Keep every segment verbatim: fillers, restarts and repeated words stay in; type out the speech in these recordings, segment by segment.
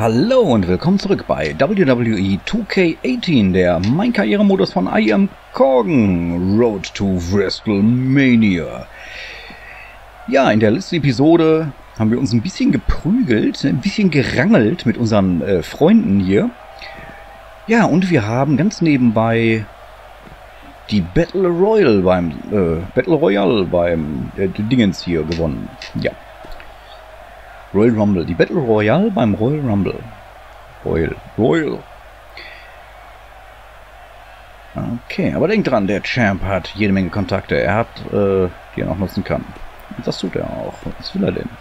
Hallo und willkommen zurück bei W W E two K achtzehn, der Mein Karrieremodus von I Am Corgan, Road to WrestleMania. Ja, in der letzten Episode haben wir uns ein bisschen geprügelt, ein bisschen gerangelt mit unseren äh, Freunden hier. Ja, und wir haben ganz nebenbei die Battle Royale beim äh, Battle Royale beim äh, Dingens hier gewonnen. Ja. Royal Rumble. Die Battle Royale beim Royal Rumble. Royal. Royal. Okay, aber denkt dran, der Champ hat jede Menge Kontakte. Er hat, äh, die er noch nutzen kann. Und das tut er auch. Was will er denn?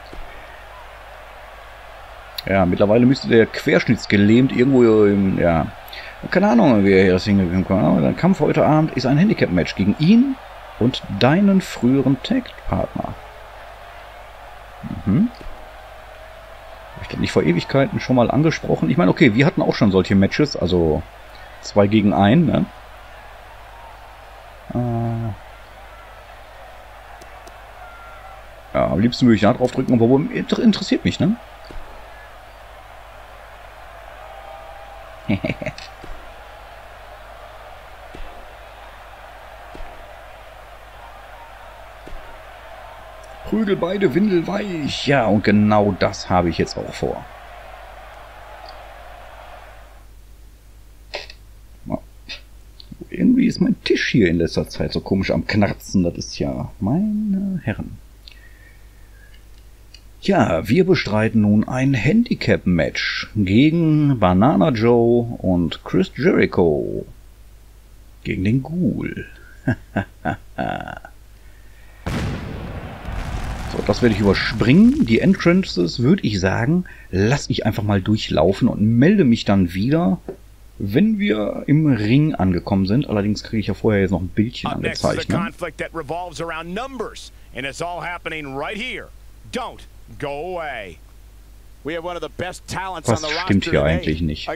Ja, mittlerweile müsste der querschnittsgelähmt irgendwo im, ja, keine Ahnung, wie er hier das hingekommen ist. Aber der Kampf heute Abend ist ein Handicap-Match gegen ihn und deinen früheren Tag-Partner. Mhm. Ich glaube nicht vor Ewigkeiten schon mal angesprochen. Ich meine, okay, wir hatten auch schon solche Matches, also zwei gegen einen, ne? Äh ja, am liebsten würde ich da drauf drücken, aber interessiert mich, ne? Prügel beide windelweich. Ja, und genau das habe ich jetzt auch vor. Irgendwie ist mein Tisch hier in letzter Zeit so komisch am Knarzen. Das ist ja, meine Herren. Ja, wir bestreiten nun ein Handicap-Match gegen Banana Joe und Chris Jericho. Gegen den Ghoul. So, das werde ich überspringen. Die Entrances würde ich sagen, lasse ich einfach mal durchlaufen und melde mich dann wieder, wenn wir im Ring angekommen sind. Allerdings kriege ich ja vorher jetzt noch ein Bildchen angezeigt. Ne? Was stimmt hier eigentlich nicht?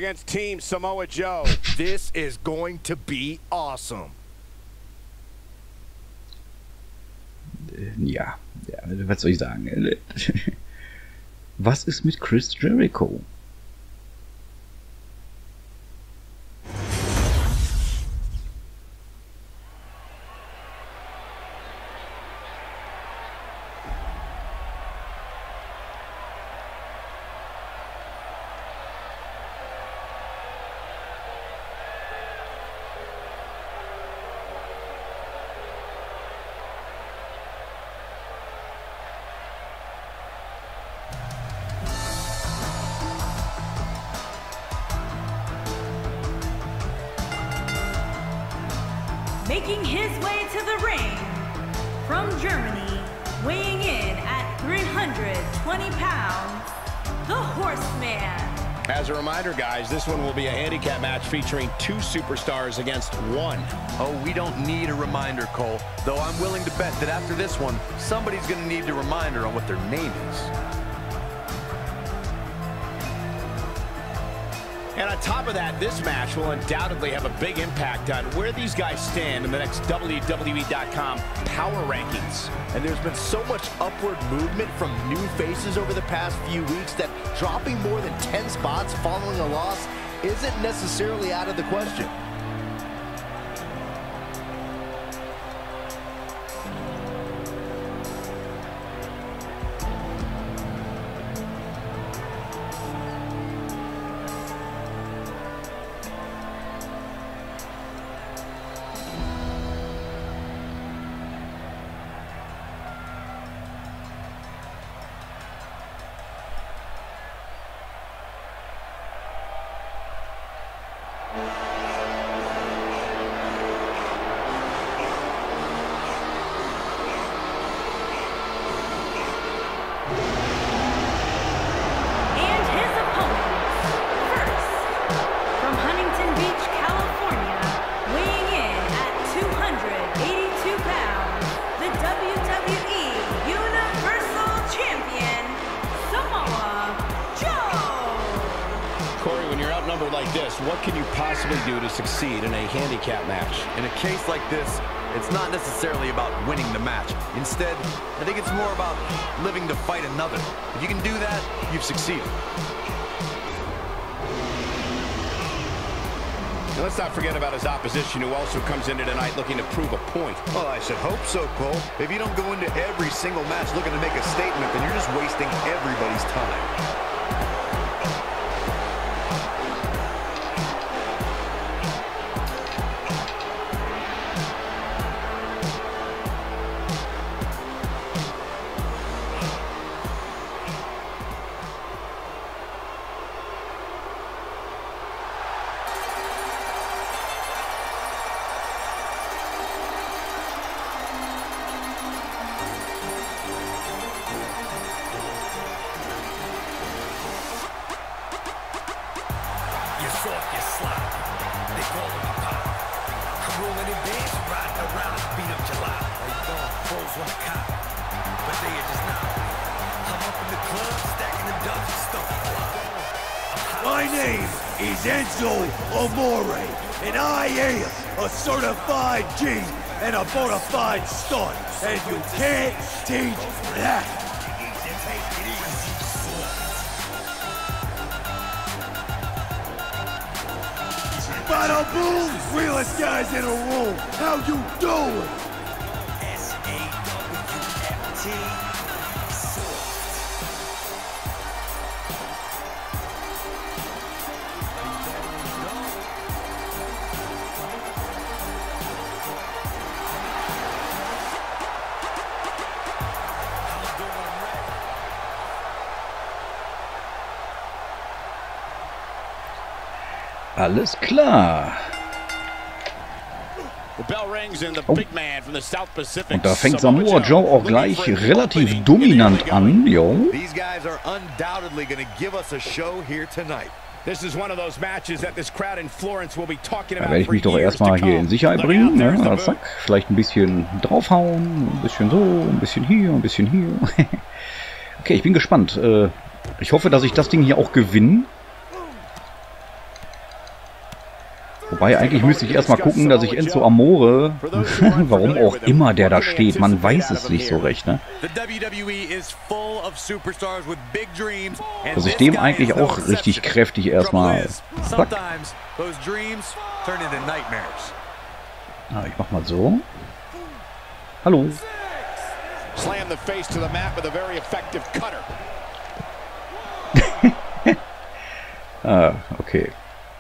Ja, ja, was soll ich sagen? Was ist mit Chris Jericho? Making his way to the ring from Germany, weighing in at three hundred twenty pounds, the Horseman. As a reminder, guys, this one will be a handicap match featuring two superstars against one. Oh, we don't need a reminder, Cole. Though I'm willing to bet that after this one, somebody's going to need a reminder on what their name is. And on top of that, this match will undoubtedly have a big impact on where these guys stand in the next W W E dot com power rankings. And there's been so much upward movement from new faces over the past few weeks that dropping more than ten spots following a loss isn't necessarily out of the question. Like this, what can you possibly do to succeed in a handicap match? In a case like this, it's not necessarily about winning the match. Instead, I think it's more about living to fight another. If you can do that, you've succeeded. And let's not forget about his opposition, who also comes into tonight looking to prove a point. Well, I should hope so, Cole. If you don't go into every single match looking to make a statement, then you're just wasting everybody's time. My name is Enzo Amore, and I am a certified G and a bona fide stud, and you can't teach that. Bada boom! Realest guys in a room, how you doing? S A W F T. Alles klar. Oh. Und da fängt Samoa Joe auch gleich relativ dominant an, jo. Da werde ich mich doch erstmal hier in Sicherheit bringen, ne? Zack, vielleicht ein bisschen draufhauen, ein bisschen so, ein bisschen hier, ein bisschen hier. Okay, ich bin gespannt. Ich hoffe, dass ich das Ding hier auch gewinne. Wobei, eigentlich müsste ich erstmal gucken, dass ich Enzo Amore, warum auch immer der da steht, man weiß es nicht so recht, ne? Dass ich dem eigentlich auch richtig kräftig erstmal... Zack. Ah, ich mach mal so. Hallo. Ah, okay.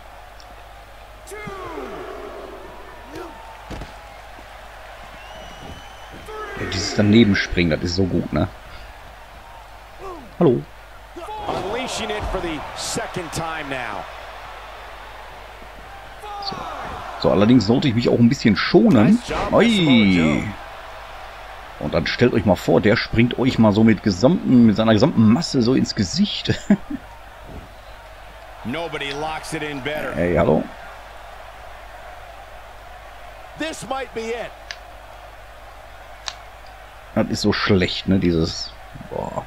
Dieses Danebenspringen, das ist so gut, ne? Hallo. So. So, allerdings sollte ich mich auch ein bisschen schonen. Oi. Und dann stellt euch mal vor, der springt euch mal so mit gesamten, mit seiner gesamten Masse so ins Gesicht. Hey, hallo. This might be it. Das ist so schlecht, ne, dieses... Boah.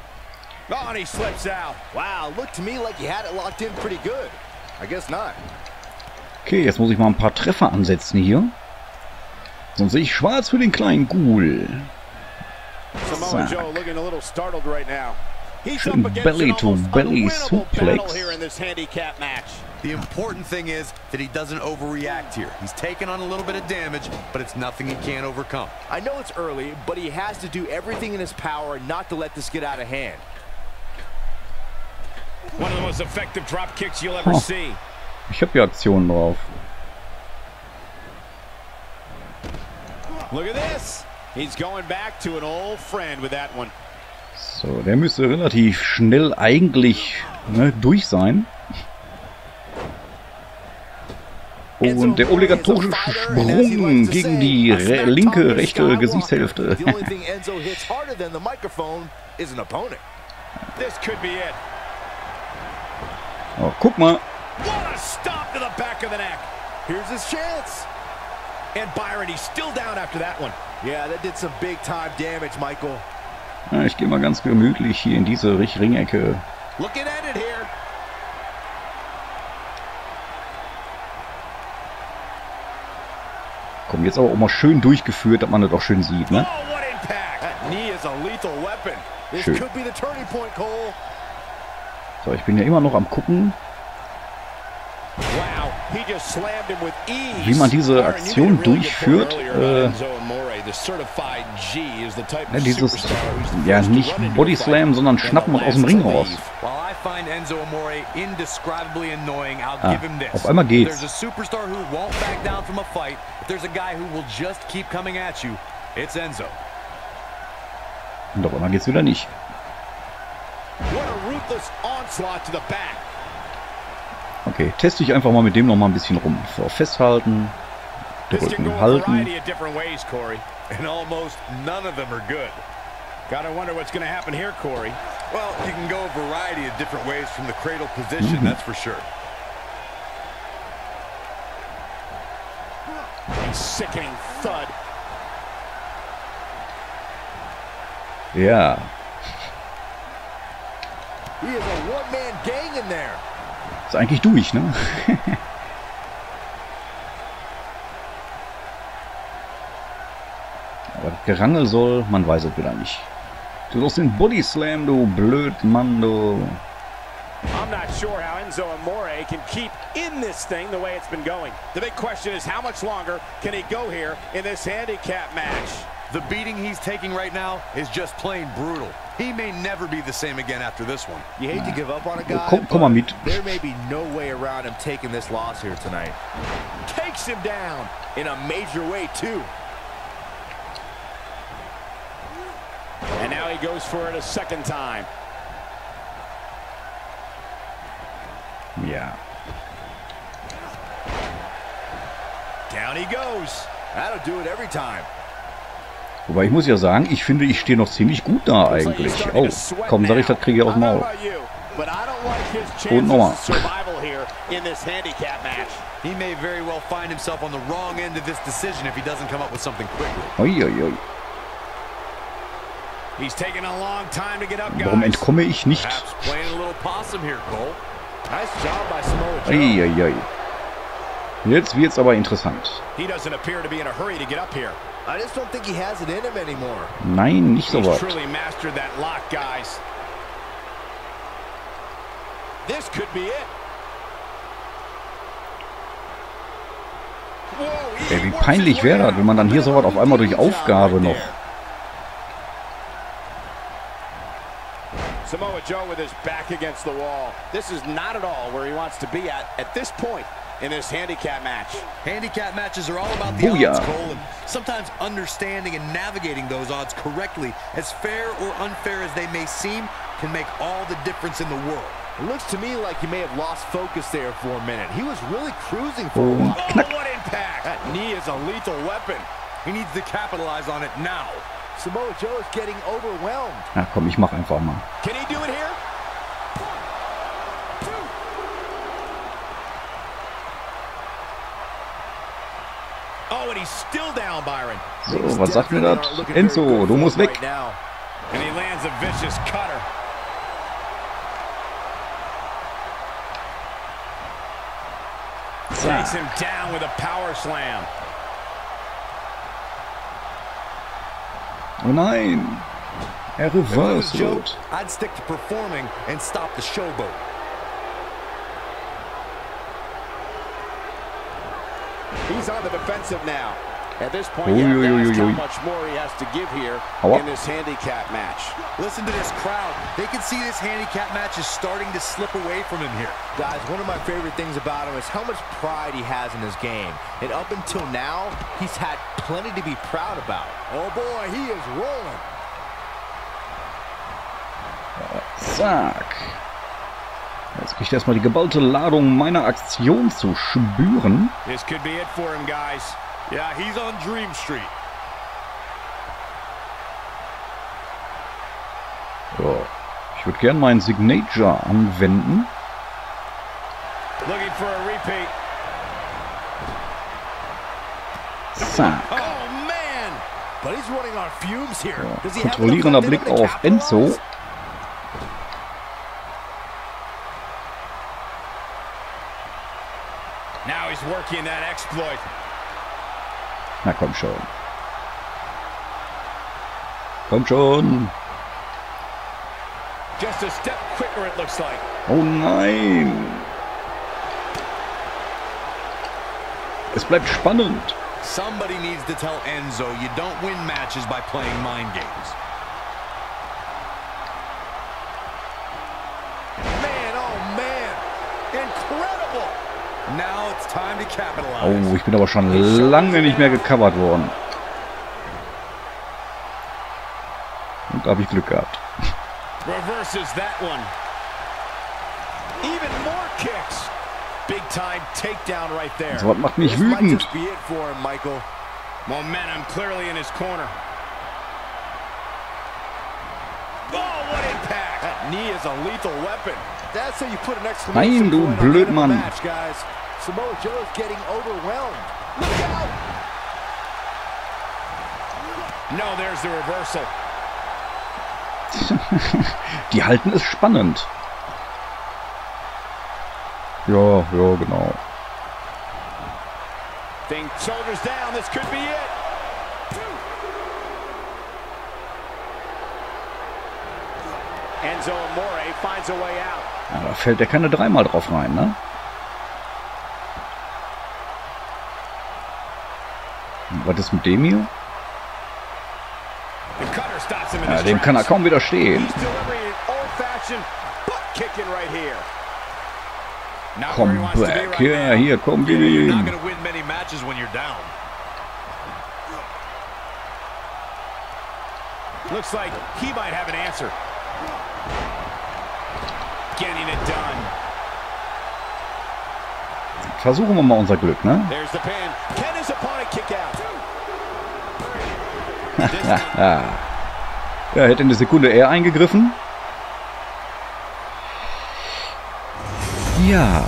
Okay, jetzt muss ich mal ein paar Treffer ansetzen hier. Sonst sehe ich schwarz für den kleinen Ghoul. Schön Belly-to-Belly-Suplex. The important thing is that he doesn't overreact here. He's taken on a little bit of damage, but it's nothing he can't overcome. I know it's early, but he has to do everything in his power not to let this get out of hand. One of the most effective drop kicks you'll ever see. Ich habe hier Aktionen drauf. Look at this. He's going back to an old friend with that one. So, der müsste relativ schnell eigentlich, ne, durch sein. Und der obligatorische Sprung gegen die re linke, rechte Gesichtshälfte. Oh, guck mal. Ja, ich gehe mal ganz gemütlich hier in diese Ringecke. Komm, jetzt aber auch mal schön durchgeführt, dass man das auch schön sieht, ne? Schön. So, ich bin ja immer noch am gucken. Wie man diese Aktion durchführt, äh, ja, dieses, ja, nicht Body Slam, sondern Schnappen und aus dem Ring raus. Ah, auf einmal geht's. Und auf einmal geht's wieder nicht. Okay, teste ich einfach mal mit dem noch mal ein bisschen rum. So, festhalten, drücken, halten. And almost none of them are good. Gotta wonder what's going to happen here, Corey. Well, you can go a variety of different ways from the cradle position, mm-hmm. That's for sure. A sickening thud. Ja. He is a one-man gang in there. Ist eigentlich durch, ne? Aber das Gerangel soll, man weiß es wieder nicht. Du hast den Body Slam, du blöd Mann, du. I'm not sure how Enzo Amore can keep in this thing the way it's been going. The big question is how much longer can he go here in this handicap match? The beating he's taking right now is just plain brutal. He may never be the same again after this one. You hate to give up on a guy, komm, komm mal mit. There may be no way around him taking this loss here tonight. Takes him down in a major way too. And now he goes for it a second time. Ja. Down he goes. That'll do it every time. Wobei ich muss ja sagen, ich finde, ich stehe noch ziemlich gut da eigentlich. Oh, komm, sag ich, das kriege ich aus dem Maul. Und nochmal. He may very well find himself on the wrong end of this decision if he doesn't come up with something quickly. Oi, oi, oi. He's taking a long time to get up, guys. Warum entkomme ich nicht? Playing a little possum here, Cole. Nice job by Samoa Joe. Oi, oi, oi. Jetzt wird's aber interessant. He doesn't appear to be in a hurry to get up here. I just don't think he has it in him anymore. Nein, nicht so He's weit. truly mastered that lock, guys. This could be it. Whoa, Ey, wie peinlich wäre das, wenn man dann hier so was auf einmal durch Aufgabe noch. Samoa Joe with his back against the wall. This is not at all where he wants to be at at this point in this handicap match. Handicap matches are all about the Booyah. odds, Cole, and sometimes understanding and navigating those odds correctly, as fair or unfair as they may seem, can make all the difference in the world. It looks to me like he may have lost focus there for a minute. He was really cruising for a Und while. knack. Oh, what impact! That knee is a lethal weapon. He needs to capitalize on it now. Samoa Joe is getting overwhelmed. Na komm, ich mach einfach mal. Can he do it here? Oh, and he's still down, Byron. So, was sagt mir das? Enzo, du musst weg. Right now. And he lands a vicious cutter. Takes him down with a power slam. Oh nein. Er If I was reversed. Joe, I'd stick to performing and stop the showboat. He's on the defensive now. At this point, Ui, you have ui, to ui, ask how ui. much more he has to give here Hau ab. in this handicap match. Listen to this crowd. They can see this handicap match is starting to slip away from him here. Guys, one of my favorite things about him is how much pride he has in his game. And up until now, he's had plenty to be proud about. Oh boy, he is rolling. Zack. Jetzt kriegt er erstmal die geballte Ladung meiner Aktion zu spüren. This could be it for him, guys. Yeah, he's on Dream Street. So. Ich würde gern meinen Signature anwenden. Looking for a repeat. Zack. Oh man! But he's running on fumes here. So. Does he have Kontrollierender enough Blick in him to auf Enzo. capitalize? Now he's working that exploit. Na komm schon. Komm schon. Just a step quicker, it looks like. Oh nein. Es bleibt spannend. Somebody needs to tell Enzo you don't win matches by playing mind games. Man, oh man. Incredible. Now it's time to capitalize. Oh, ich bin aber schon lange nicht mehr gecovert worden. Und da habe ich Glück gehabt. Reverses that one. Even more kicks. Big time takedown right there. So was macht mich This might wütend. just be it for him, Michael. Momentum clearly in his corner. Oh, what impact! That knee is a lethal weapon. That's how you put an exclamation Nein, du point on the end of the Blödmann. match, guys. Samoa Joe's getting overwhelmed. Look out! No, there's the reversal. Die halten es spannend. Ja, ja, genau. Thing shoulders down. This could be it. Enzo Amore finds a way out. Ja, da fällt der keine dreimal drauf rein, ne? Und was ist mit dem hier? The cutter stops him in Ja, his dem kann er tracks. kaum widerstehen. He's delivering an old-fashioned butt kicking right here. Not where he Komm wants to be back. right Ja, now. hier, komm, gib You're not ihm. going to win many matches when you're down. Looks like he might have an answer. Getting it done. Versuchen wir mal unser Glück, ne? There's the pin. Can his opponent kick out? Ja, hätte eine Sekunde eher eingegriffen. Ja.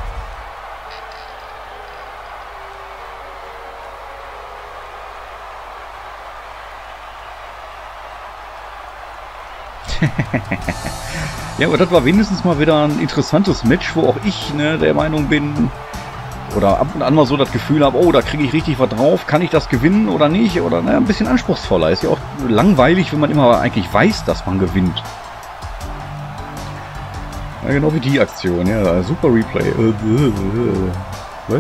Ja, aber das war wenigstens mal wieder ein interessantes Match, wo auch ich ne, der Meinung bin, oder ab und an mal so das Gefühl habe, oh, da kriege ich richtig was drauf, kann ich das gewinnen oder nicht? Oder ne, ein bisschen anspruchsvoller. Ist ja auch langweilig, wenn man immer eigentlich weiß, dass man gewinnt. Ja, genau wie die Aktion, ja, super Replay. Was?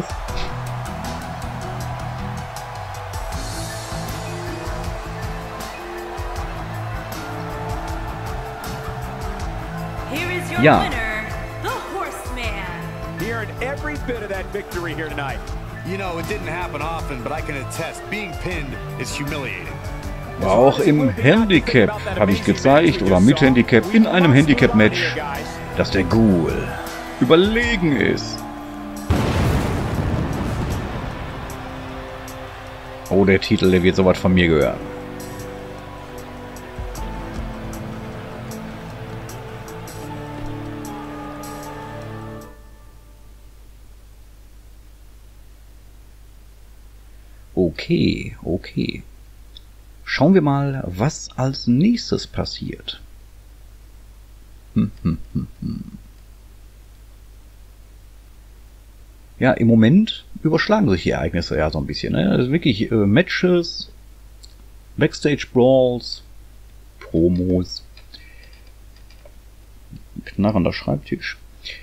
Here is your Ja. winner, the Horseman. He earned every bit of that victory here tonight. You know, it didn't happen often, but I can attest, being pinned is humiliating. War auch im Handicap, habe ich gezeigt, oder mit Handicap, in einem Handicap-Match, dass der Ghoul überlegen ist. Oh, der Titel, der wird sowas von mir gehören. Okay, okay. Schauen wir mal, was als nächstes passiert. Hm, hm, hm, hm. Ja, im Moment überschlagen sich die Ereignisse ja so ein bisschen. Ne? Also wirklich äh, Matches, Backstage-Brawls, Promos, knarrender Schreibtisch.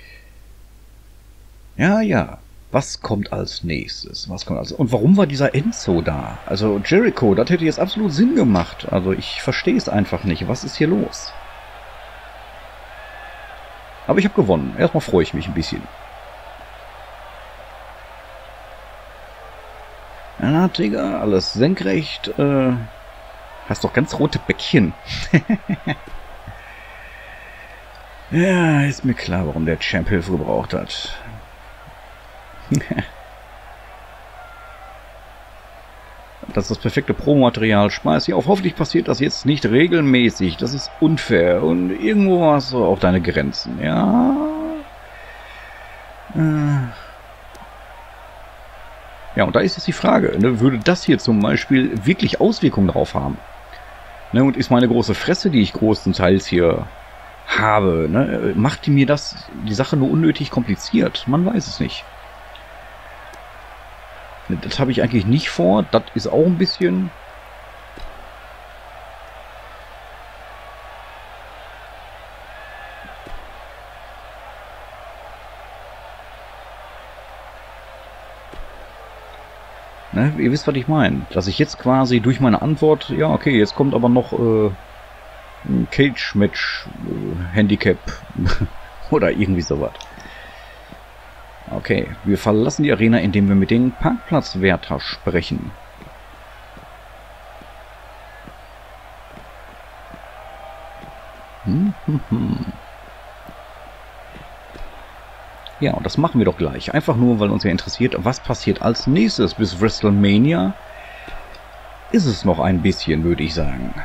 Ja, ja. Was kommt als nächstes? Was kommt als Und warum war dieser Enzo da? Also Jericho, das hätte jetzt absolut Sinn gemacht. Also ich verstehe es einfach nicht. Was ist hier los? Aber ich habe gewonnen. Erstmal freue ich mich ein bisschen. Ja, Digga, alles senkrecht. Äh, hast doch ganz rote Bäckchen. Ja, ist mir klar, warum der Champ Hilfe gebraucht hat. Das ist das perfekte Promomaterial. Schmeiß hier auf. Hoffentlich passiert das jetzt nicht regelmäßig. Das ist unfair. Und irgendwo hast du auch deine Grenzen. Ja. Ja, und da ist jetzt die Frage. Ne, würde das hier zum Beispiel wirklich Auswirkungen drauf haben? Ne, und ist meine große Fresse, die ich großenteils hier habe, ne, macht die mir das, die Sache nur unnötig kompliziert? Man weiß es nicht. Das habe ich eigentlich nicht vor. Das ist auch ein bisschen... Ne, ihr wisst, was ich meine. Dass ich jetzt quasi durch meine Antwort, ja okay, jetzt kommt aber noch äh, ein Cage-Match-Handicap oder irgendwie sowas. Okay, wir verlassen die Arena, indem wir mit dem Parkplatzwärter sprechen. Hm, hm, hm. Ja, und das machen wir doch gleich. Einfach nur, weil uns ja interessiert, was passiert als nächstes. Bis WrestleMania ist es noch ein bisschen, würde ich sagen.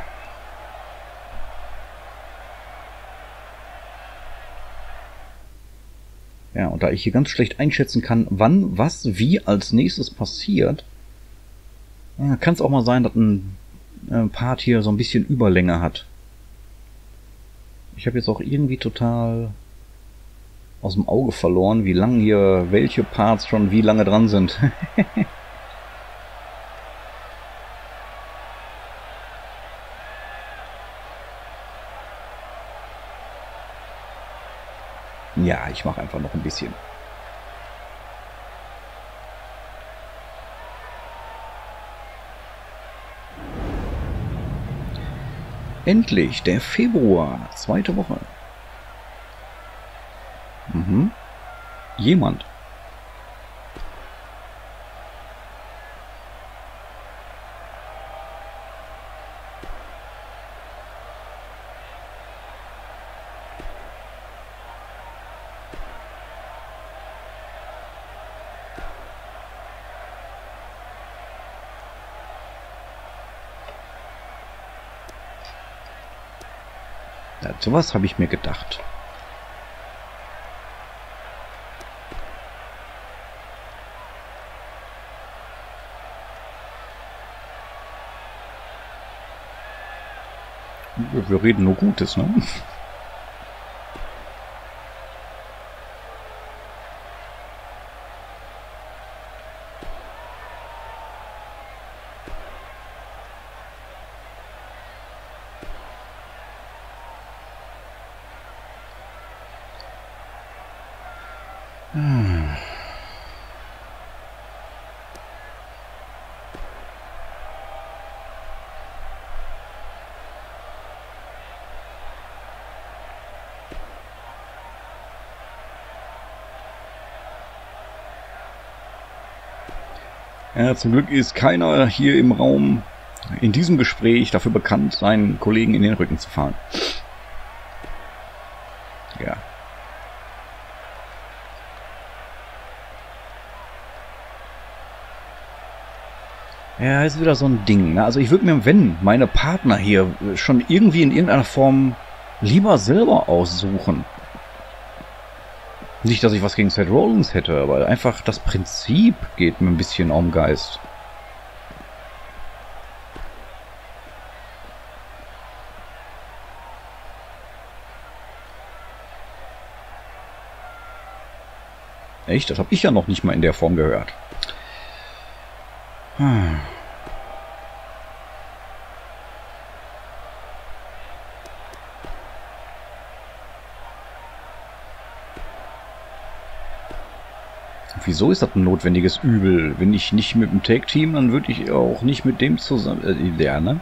Ja, und da ich hier ganz schlecht einschätzen kann, wann, was, wie als nächstes passiert, ja, kann es auch mal sein, dass ein äh, Part hier so ein bisschen Überlänge hat. Ich habe jetzt auch irgendwie total aus dem Auge verloren, wie lange hier welche Parts schon wie lange dran sind. Ja, ich mache einfach noch ein bisschen. Endlich, der Februar, zweite Woche. Mhm. Jemand. Ja, sowas habe ich mir gedacht. Wir reden nur Gutes, ne? Hm. Ja, zum Glück ist keiner hier im Raum in diesem Gespräch dafür bekannt, seinen Kollegen in den Rücken zu fahren. Ja. Ja, ist wieder so ein Ding. Ne? Also ich würde mir, wenn meine Partner hier schon irgendwie in irgendeiner Form lieber selber aussuchen. Nicht, dass ich was gegen Seth Rollins hätte, aber einfach das Prinzip geht mir ein bisschen um den Geist. Echt? Das habe ich ja noch nicht mal in der Form gehört. Hm. Wieso ist das ein notwendiges Übel? Wenn ich nicht mit dem Tag-Team, dann würde ich auch nicht mit dem zusammen... Äh, der, ne?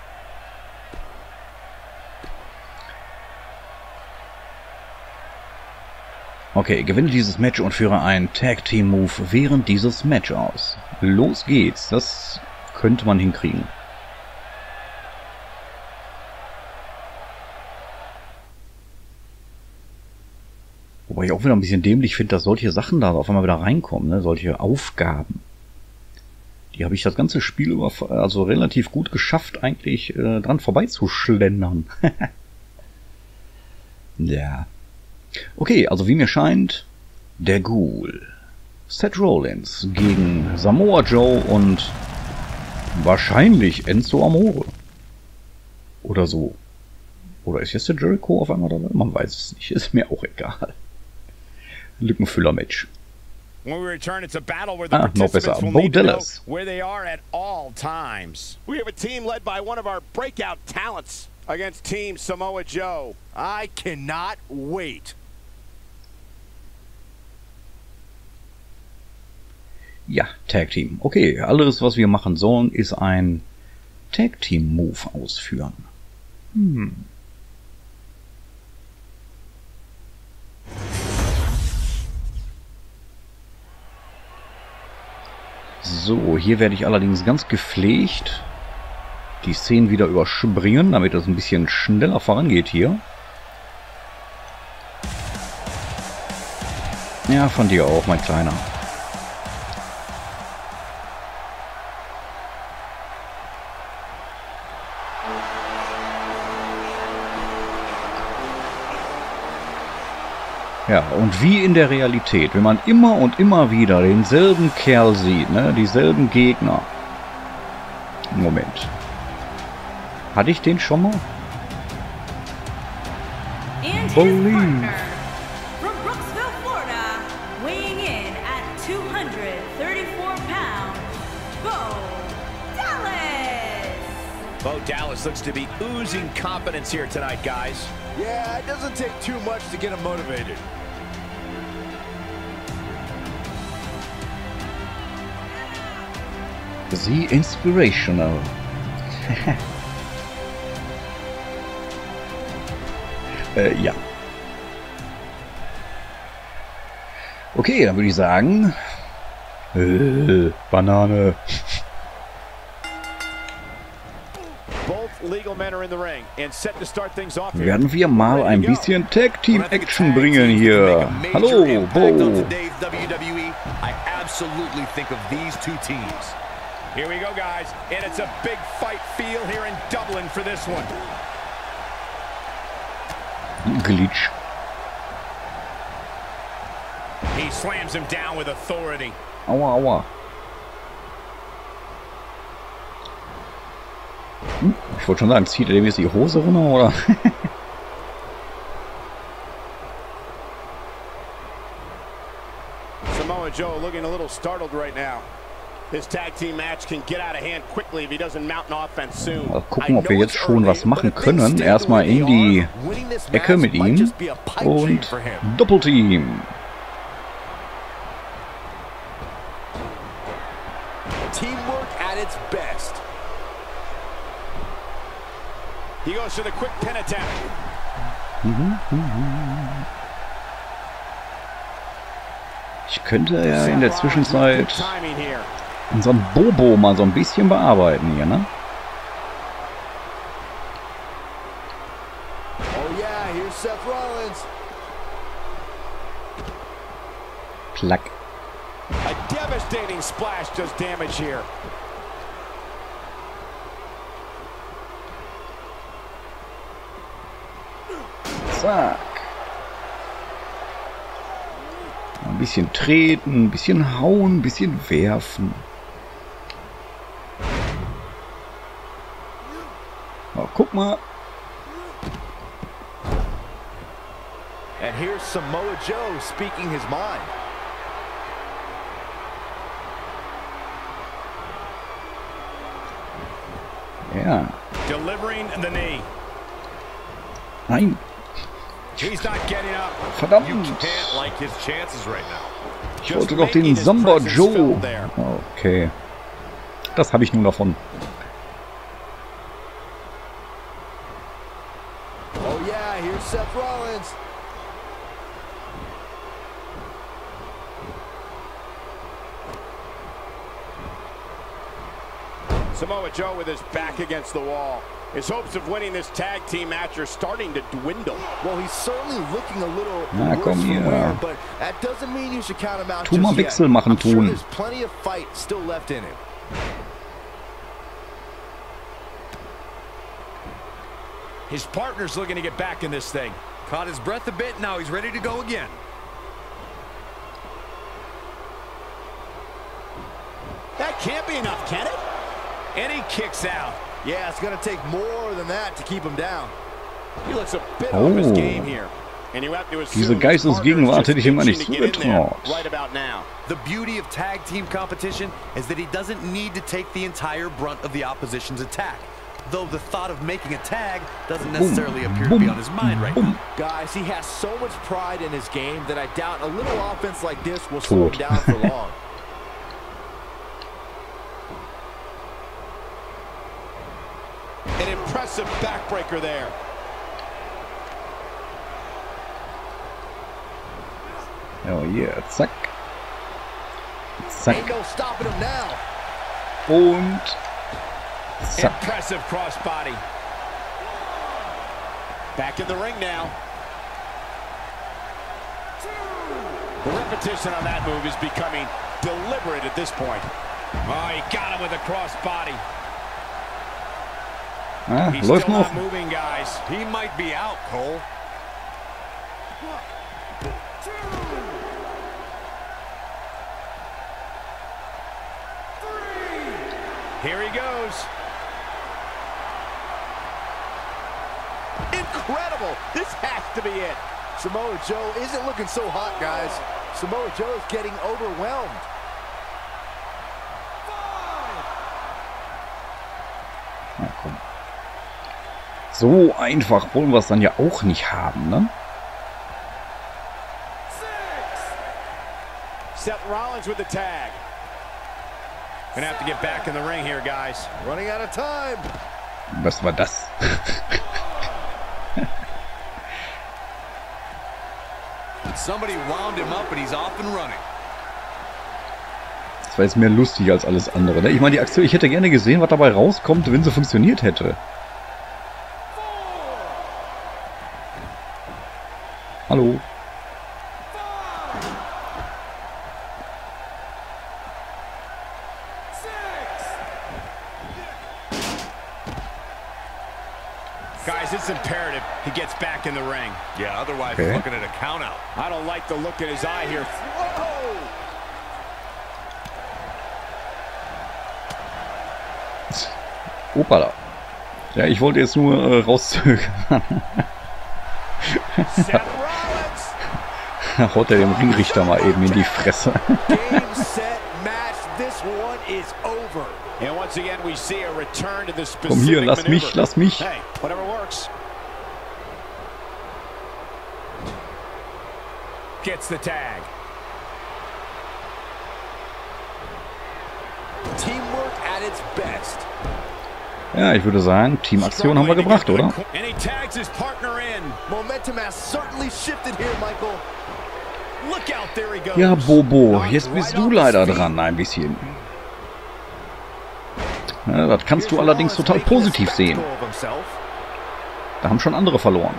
Okay, gewinne dieses Match und führe einen Tag-Team-Move während dieses Match aus. Los geht's. Das könnte man hinkriegen. Wobei ich auch wieder ein bisschen dämlich finde, dass solche Sachen da auf einmal wieder reinkommen, ne? Solche Aufgaben. Die habe ich das ganze Spiel über also relativ gut geschafft, eigentlich äh, dran vorbeizuschlendern. Ja. Okay, also wie mir scheint, der Ghoul. Seth Rollins gegen Samoa Joe und wahrscheinlich Enzo Amore. Oder so. Oder ist jetzt der Jericho auf einmal dabei? Man weiß es nicht. Ist mir auch egal. Lückenfüller-Match. When we return, it's a battle where the Ah, noch besser. participants will Bo need to know Dallas. where they are at all times. We have a team led by one of our breakout talents against Team Samoa Joe. I cannot wait. Ja, Tag Team. Okay, alles, was wir machen sollen, ist ein Tag Team Move ausführen. Hm. So, hier werde ich allerdings ganz gepflegt die Szenen wieder überspringen, damit das ein bisschen schneller vorangeht hier. Ja, von dir auch, mein Kleiner. Ja, und wie in der Realität, wenn man immer und immer wieder denselben Kerl sieht, ne, dieselben Gegner. Moment. Hatte ich den schon mal? And his Believe. partner, from Brooksville, Florida, weighing in at two hundred thirty-four pounds, Bo Dallas. Bo Dallas looks to be oozing confidence here tonight, guys. Yeah, it doesn't take too much to get him motivated. The Inspirational. äh, ja. Okay, dann würde ich sagen... Äh, Banane. Werden wir mal ein bisschen Tag Team Action bringen hier. Hallo, Bo. Here we go, guys, and it's a big fight feel here in Dublin for this one. Glitch. He slams him down with authority. Aua, aua. Hm, ich wollte schon sagen, zieht er dem jetzt die Hose runter, oder? Samoa Joe looking a little startled right now. This tag team match can get out of hand quickly if he doesn't mount an offense soon. Mal gucken, ob wir jetzt schon was machen können. Erstmal in die Ecke mit ihm und Doppelteam. Teamwork at its best. He goes for the quick pin attack. Ich könnte ja in der Zwischenzeit unseren Bobo mal so ein bisschen bearbeiten hier, ne? Oh yeah, here's Seth Rollins. Klack. A devastating splash does damage here. Zack. Ein bisschen treten, ein bisschen hauen, ein bisschen werfen. Oh, guck mal. And here's Samoa Joe speaking his mind. Ja. Delivering the knee. Nein. He's not getting up. Verdammt. You can't like his chances right now. Ich wollte doch den Samba Joe. Okay. Das habe ich nun davon. Oh yeah, here's Seth Rollins. Samoa Joe with his back against the wall. His hopes of winning this tag team match are starting to dwindle. Well, he's certainly looking a little Na, komm hier. wear, but that doesn't mean you should count him out Tu mal just Wechsel yet. machen I'm sure tun. there's plenty of fight still left in him. His partner's looking to get back in this thing. Caught his breath a bit, now he's ready to go again. That can't be enough, can it? And he kicks out. Yeah, it's going to take more than that to keep him down. He looks a bit Oh. off his game here. And you have to assume Diese his Geistesgegenwart partner's hätte ich ihm mal just nicht itching to get in there zugetraut. right about now. The beauty of tag team competition is that he doesn't need to take the entire brunt of the opposition's attack. Though the thought of making a tag doesn't necessarily appear to be on his mind right now. Guys, he has so much pride in his game that I doubt a little offense like this will slow him Tot. down for long. Massive backbreaker there. Ja, hier, zack. Zack. Ain't no stopping him now. Und zack. Impressive crossbody. Back in the ring now. The repetition on that move is becoming deliberate at this point. Oh, he got him with a crossbody. Ah, He's läuft still noch. not moving, guys. He might be out, Cole. Here he goes. Incredible. This has to be it. Samoa Joe isn't looking so hot, guys. Samoa Joe is getting overwhelmed. Na komm. So einfach wollen wir es dann ja auch nicht haben, ne? Seth Rollins with the tag. Gonna have to get back in the ring here, guys. Running out of time. Was war das? Somebody wound him up and he's off and running. Das war jetzt mehr lustig als alles andere, ne? Ich meine, die Aktion, ich hätte gerne gesehen, was dabei rauskommt, wenn sie funktioniert hätte. Hallo? Guys, it's imperative he gets back in the ring. Yeah, otherwise Okay. he's looking at a count out. I don't like the look in his eye here. Whoa! Opala. Ja, ich wollte jetzt nur äh, rauszögern. Seth Rollins. Haut er dem Ringrichter mal eben in die Fresse. Game, set, match. This one is over. And once again we see a return to the specific Komm hier, lass mich, maneuver. lass mich. Hey, whatever works. Gets the tag. Teamwork at its best. Ja, ich würde sagen, Teamaktion haben wir gebracht, oder? And he tags his partner in. Momentum has certainly shifted here, Michael. Look out, there he goes. Ja, Bobo, Knocked jetzt bist right du off leider his feet. dran, ein bisschen. Ja, das kannst du allerdings total positiv sehen. Da haben schon andere verloren.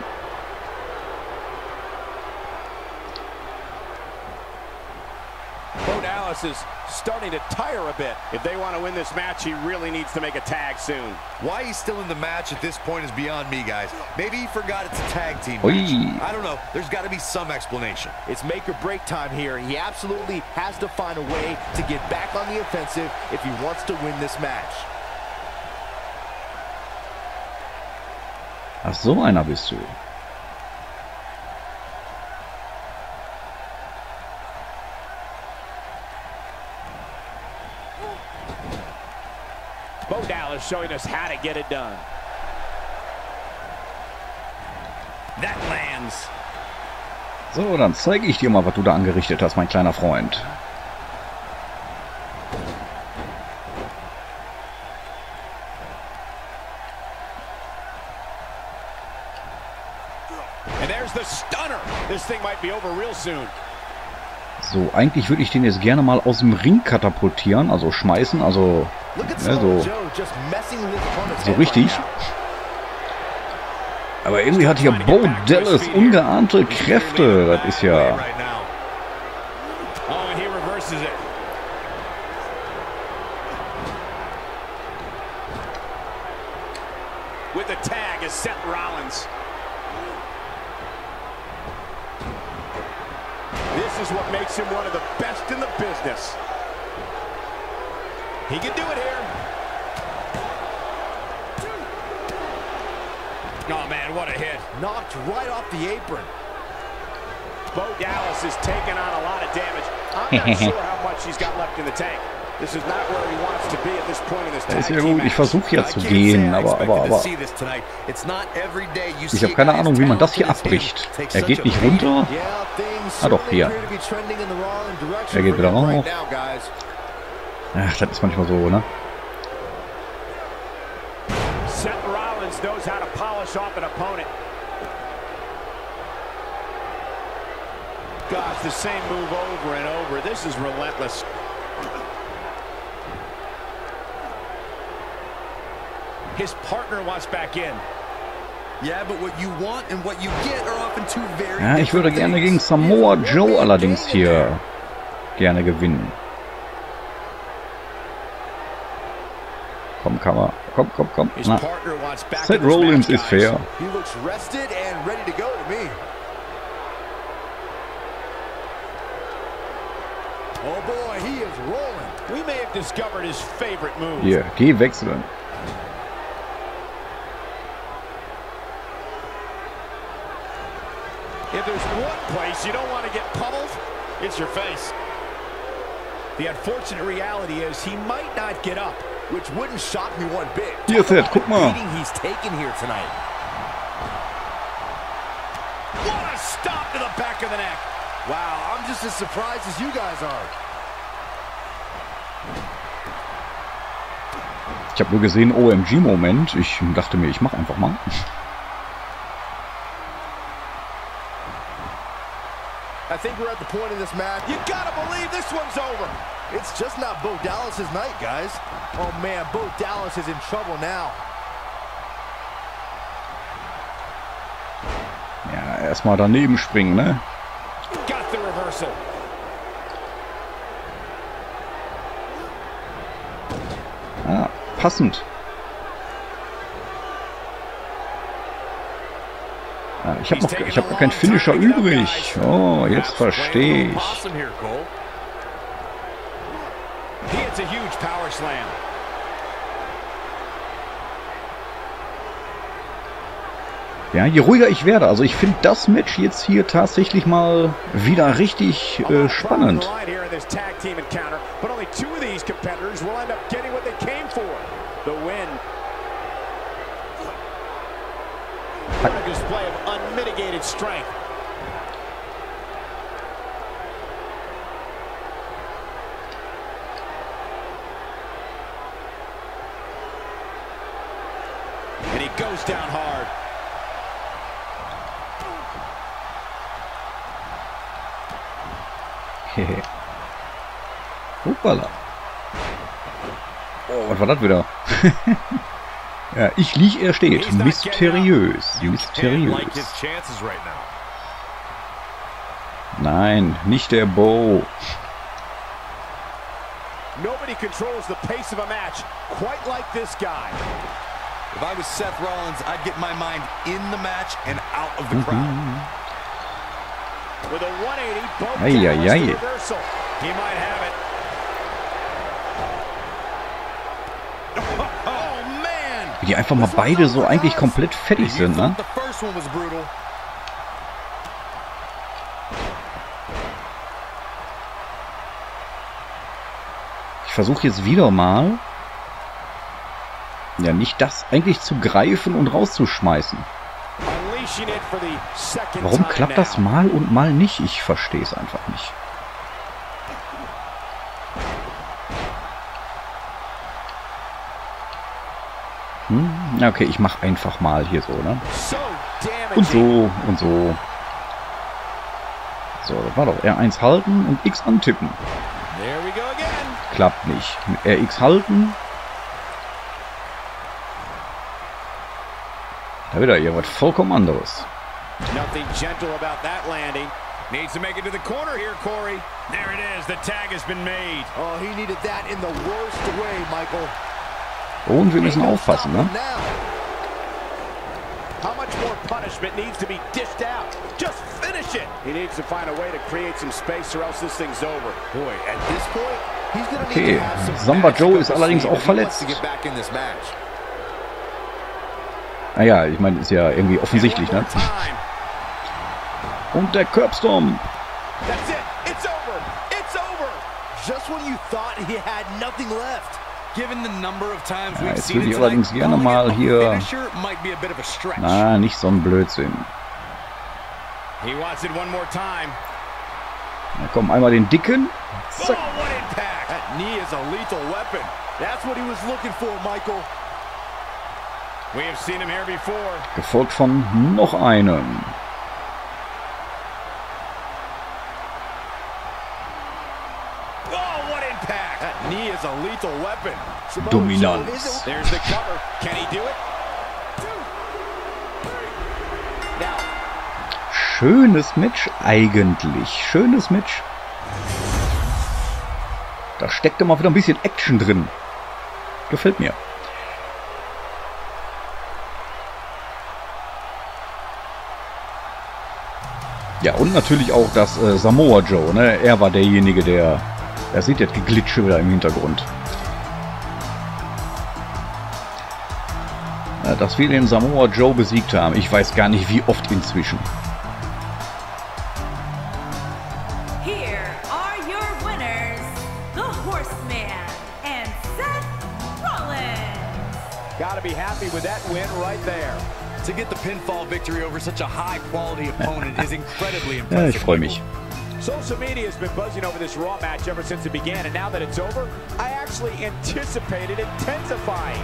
Bo Dallas is starting to tire a bit. If they want to win this match, he really needs to make a tag soon. Why he's still in the match at this point is beyond me, guys. Maybe he forgot it's a tag team Oi. match. I don't know. There's got to be some explanation. It's make or break time here. He absolutely has to find a way to get back on the offensive if he wants to win this match. Ach, so einer bist du. Bo Dallas showing us how to get it done. That lands. So, dann zeige ich dir mal, was du da angerichtet hast, mein kleiner Freund. And there's the stunner. This thing might be over real soon. So, eigentlich würde ich den jetzt gerne mal aus dem Ring katapultieren, also schmeißen, also ja, so, so richtig. Aber irgendwie hat hier Bo Dallas ungeahnte Kräfte, das ist ja... Right now. Oh, and he reverses it. With the tag is Seth Rollins. This is what makes him one of the best in the business. He can do it here. Oh, man, what a hit. Knocked right off the apron. Bo Dallas is taking on a lot of damage. I'm not sure how much he's got left in the tank. This is not where he wants to be at this point in this tag Ist ja team gut, ich match. versuche ja I zu can't gehen, say I aber, aber, expected to aber... see this tonight. It's not every day you Ich see habe keine a guy Ahnung, wie man das hier talented as him abbricht. take Er such geht a nicht big runter. Yeah, things Ah, doch, certainly hier. appear to be trending in the wrong direction Er geht for wieder him right rauf. now, guys. Ach, das ist manchmal so, ne? Seth Rollins just knows how to polish off an opponent. Gosh, the same move over and over. This is relentless. His partner wants back in. Yeah, but what you want and what you get are often two very Ja, ich würde gerne gegen Samoa Joe allerdings hier gerne gewinnen. Komm, Kammer. Komm, komm, komm. Na. Seth Rollins ist fair. He looks rested and ready to go to me. Oh boy, he is rolling. We may have discovered his favorite move. Hier, geh wechseln. If there's one place you don't want to get pummeled, it's your face. The unfortunate reality is he might not get up, which wouldn't shock me one bit. Hier, Seth, guck mal. He's taken here tonight. What a stop to the back of the neck. Wow, I'm just as surprised as you guys are. Ich habe nur gesehen O M G-Moment. Ich dachte mir, ich mache einfach mal. I think we're at the point in this match. You gotta believe this one's over. It's just not Bo Dallas's night, guys. Oh man, Bo Dallas is in trouble now. Ja, erstmal daneben springen, ne? Got the reversal. Ah, passend. Ah, ich habe noch, ich habe gar keinen Finisher übrig. Oh, jetzt verstehe ich. Ja, je ruhiger ich werde, also ich finde das Match jetzt hier tatsächlich mal wieder richtig äh, spannend. What a display of unmitigated strength. And he goes down hard. Hehe. Hoppala. Oh, was war das wieder? Ja, ich lieg, er steht. Mysteriös. Mysteriös. Nein, nicht der Bo. Nobody controls the pace of a match quite like this guy. If I was Seth Rollins, I'd get my mind in the match and out of the crowd. With a one eighty, Bo Dallas reversal. He might have it. Wie die einfach mal beide so eigentlich komplett fertig sind, ne? Ich versuche jetzt wieder mal, ja, nicht das eigentlich zu greifen und rauszuschmeißen. Warum klappt das mal und mal nicht? Ich verstehe es einfach nicht. Hm? Okay, ich mache einfach mal hier so, ne? Und so und so. So, das war doch R eins halten und X antippen. Klappt nicht. Mit R X halten. Da wieder hier was vollkommen anderes. Nothing gentle about that landing. Needs to make it to the corner here, Corey. There it is. The tag has been made. Oh, he needed that in the worst way, Michael. Und wir müssen aufpassen, ne? How much more punishment needs to be dished out? Just finish it. He needs to find a way to create some space or else this thing's over. Boy, at this point, he's going to need to have some. Samba Joe ist allerdings auch verletzt. Naja, ich meine, ist ja irgendwie offensichtlich, ne? Und der Curbstorm. That's it. It's over. It's over. Just when you thought he had nothing left. Given the number of times Ja, we've jetzt seen würde it ich allerdings tonight, gerne mal hier... might be a bit of a stretch. Na, nicht so ein Blödsinn. He wants it one more time. Na komm, einmal den dicken. Zack. Oh, what impact! That knee is a lethal weapon. That's what he was looking for, Michael. We have seen him here before. Gefolgt von noch einem. Oh, what impact! That knee is a lethal weapon. Samoa Dominanz. Joe is- There's the cover. Can he do it? Now, Schönes Match eigentlich. Schönes Match. Da steckt immer wieder ein bisschen Action drin. Gefällt mir. Ja, und natürlich auch das äh, Samoa Joe, ne? Er war derjenige, der... Er sieht jetzt Geglitsche wieder im Hintergrund. Ja, dass wir den Samoa Joe besiegt haben, ich weiß gar nicht wie oft inzwischen. Here are your winners, the Horseman and Seth Rollins. gotta be happy with that win right there. To get the pinfall victory over such a high-quality opponent is incredibly Ja, impressive. ich freue mich. Social media has been buzzing over this Raw match ever since it began, and now that it's over, I actually anticipated intensifying.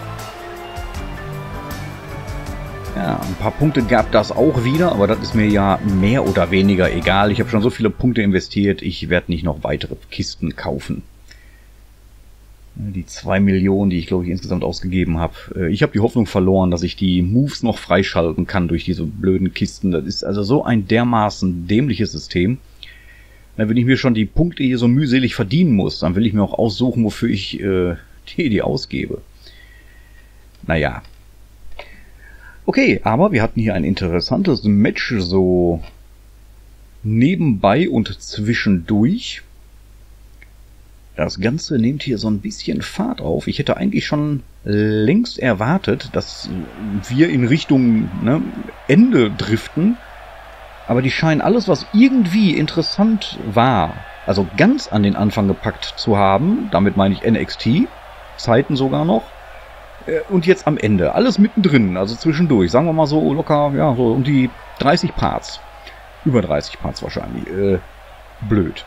Ja, ein paar Punkte gab das auch wieder, aber das ist mir ja mehr oder weniger egal. Ich habe schon so viele Punkte investiert, ich werde nicht noch weitere Kisten kaufen. Die zwei Millionen, die ich glaube ich insgesamt ausgegeben habe. Ich habe die Hoffnung verloren, dass ich die Moves noch freischalten kann durch diese blöden Kisten. Das ist also so ein dermaßen dämliches System. Wenn ich mir schon die Punkte hier so mühselig verdienen muss, dann will ich mir auch aussuchen, wofür ich äh, die, die ausgebe. Naja. Okay, aber wir hatten hier ein interessantes Match so nebenbei und zwischendurch. Das Ganze nimmt hier so ein bisschen Fahrt auf. Ich hätte eigentlich schon längst erwartet, dass wir in Richtung ne, Ende driften. Aber die scheinen alles, was irgendwie interessant war, also ganz an den Anfang gepackt zu haben. Damit meine ich N X T, Zeiten sogar noch. Und jetzt am Ende. Alles mittendrin, also zwischendurch. Sagen wir mal so locker, ja, so um die dreißig Parts. Über dreißig Parts wahrscheinlich. Äh, blöd.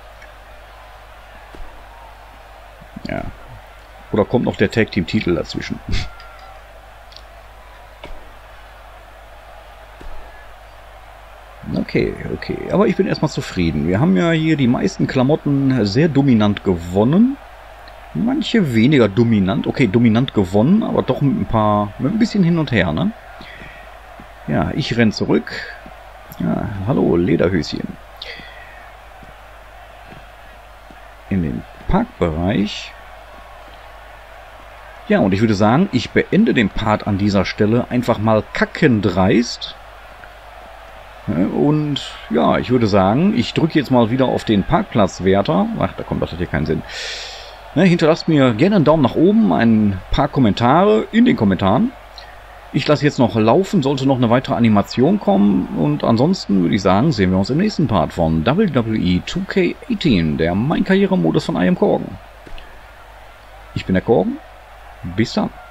Ja. Oder kommt noch der Tag-Team-Titel dazwischen? Okay, okay. Aber ich bin erstmal zufrieden. Wir haben ja hier die meisten Klamotten sehr dominant gewonnen. Manche weniger dominant. Okay, dominant gewonnen, aber doch mit ein paar, mit ein bisschen hin und her, ne? Ja, ich renn zurück. Ja, hallo, Lederhöschen. In den Parkbereich. Ja, und ich würde sagen, ich beende den Part an dieser Stelle einfach mal kackendreist. Und ja, ich würde sagen, ich drücke jetzt mal wieder auf den Parkplatzwärter. Ach, da kommt, das hat hier keinen Sinn. Ne, hinterlasst mir gerne einen Daumen nach oben, ein paar Kommentare in den Kommentaren. Ich lasse jetzt noch laufen, sollte noch eine weitere Animation kommen. Und ansonsten würde ich sagen, sehen wir uns im nächsten Part von W W E two K achtzehn, der Mein Karrieremodus von I Am Korgen. Ich bin der Korgen. Bis dann.